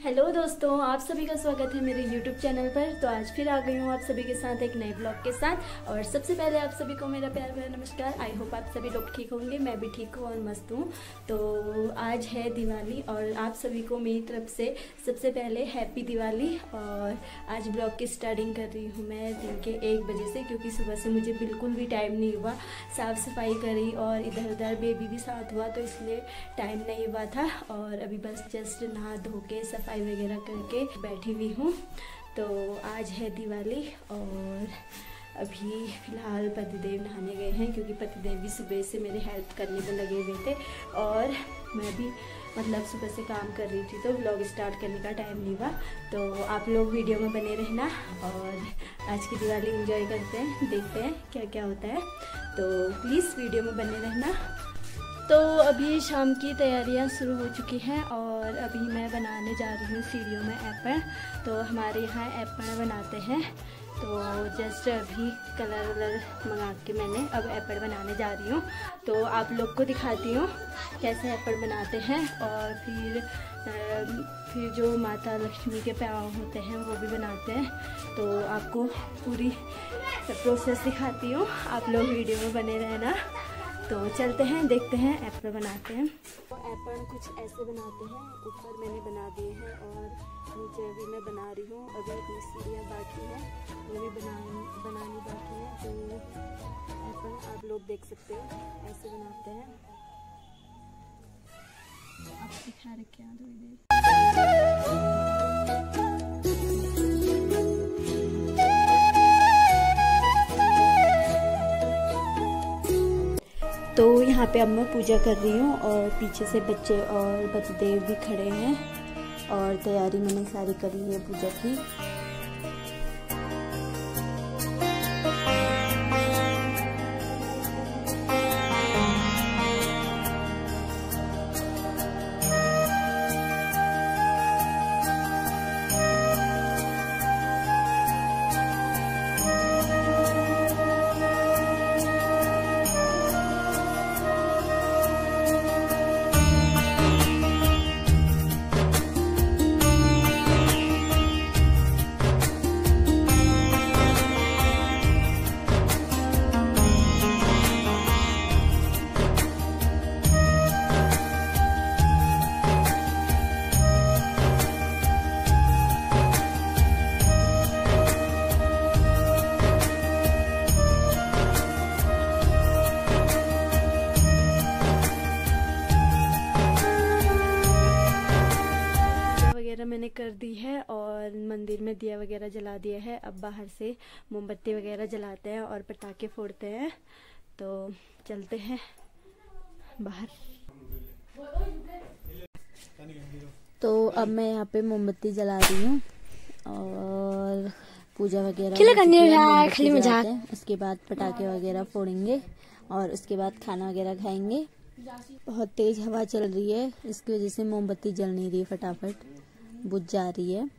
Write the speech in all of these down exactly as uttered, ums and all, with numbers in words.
Hello दोस्तों, आप सभी का स्वागत है मेरे यूट्यूब चैनल पर। तो आज फिर आ गई हूँ आप सभी के साथ एक नए ब्लॉग के साथ। और सबसे पहले आप सभी को मेरा प्यार भरा नमस्कार। आई होप आप सभी लोग ठीक होंगे, मैं भी ठीक हूँ और मस्त हूँ। तो आज है दिवाली और आप सभी को मेरी तरफ से सबसे पहले हैप्पी दिवाली। और आज ब्लॉग की स्टार्टिंग कर रही हूँ मैं दिन के एक बजे से, क्योंकि सुबह से मुझे बिल्कुल भी टाइम नहीं हुआ। साफ़ सफाई करी और इधर उधर बेबी भी साथ हुआ, तो इसलिए टाइम नहीं हुआ था। और अभी बस जस्ट नहा धो के सफाई वगैरह करके बैठी हुई हूँ। तो आज है दिवाली और अभी फ़िलहाल पतिदेव नहाने गए हैं, क्योंकि पतिदेव भी सुबह से मेरे हेल्प करने में लगे हुए थे और मैं भी मतलब सुबह से काम कर रही थी, तो व्लॉग स्टार्ट करने का टाइम नहीं हुआ। तो आप लोग वीडियो में बने रहना और आज की दिवाली एंजॉय करते हैं, देखते हैं क्या क्या होता है। तो प्लीज़ वीडियो में बने रहना। तो अभी शाम की तैयारियां शुरू हो चुकी हैं और अभी मैं बनाने जा रही हूँ सीढ़ियों में एप्पल। तो हमारे यहाँ एप्पल बनाते हैं, तो जस्ट अभी कलर वलर मंगा के मैंने अब एप्पल बनाने जा रही हूँ। तो आप लोग को दिखाती हूँ कैसे एप्पल बनाते हैं। और फिर फिर जो माता लक्ष्मी के पाँव होते हैं वो भी बनाते हैं, तो आपको पूरी प्रोसेस दिखाती हूँ। आप लोग वीडियो में बने रहना। तो चलते हैं, देखते हैं एप्पल बनाते हैं। तो एप्पल कुछ ऐसे बनाते हैं, ऊपर मैंने बना दिए हैं और नीचे अभी मैं बना रही हूँ। अभी अपनी सीढ़ियाँ बाकी हैं, वो भी बना बनानी बाकी है। तो एप्पल आप लोग देख सकते हो ऐसे बनाते हैं। आप दिखा रखे हैं थोड़ी देर। तो यहाँ पे अब मैं पूजा कर रही हूँ और पीछे से बच्चे और पतिदेव भी खड़े हैं और तैयारी मैंने सारी करी है पूजा की। मैंने कर दी है और मंदिर में दिया वगैरह जला दिया है। अब बाहर से मोमबत्ती वगैरह जलाते हैं और पटाखे फोड़ते हैं। तो चलते हैं बाहर। तो अब मैं यहाँ पे मोमबत्ती जला रही हूँ और पूजा वगैरह करने मजाक। उसके बाद पटाखे वगैरह फोड़ेंगे और उसके बाद खाना वगैरह खाएंगे। बहुत तेज हवा चल रही है, इसकी वजह से मोमबत्ती जल नहीं रही, फटाफट बुझ जा रही है।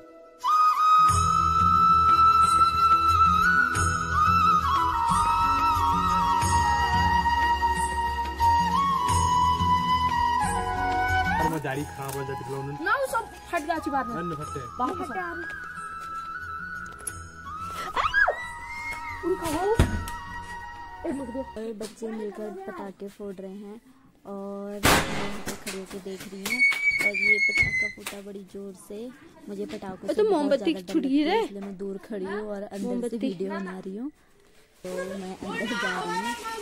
दाढ़ी खराब हो जाती है ना, वो सब फट गया अच्छी बात है ना, फटते हैं बाहर फटते हैं उनका हो। और बच्चे मिलकर पटाखे फोड़ रहे हैं और मैं यहाँ पे खड़े होकर देख रही हूँ। और ये पटाखा फूटा बड़ी जोर से, मुझे पटाखों से तो मोमबत्ती छुड़ी है, इसलिए मैं दूर खड़ी हूँ और अंदर से वीडियो बना रही हूँ। तो मैं अंदर जा रही हूँ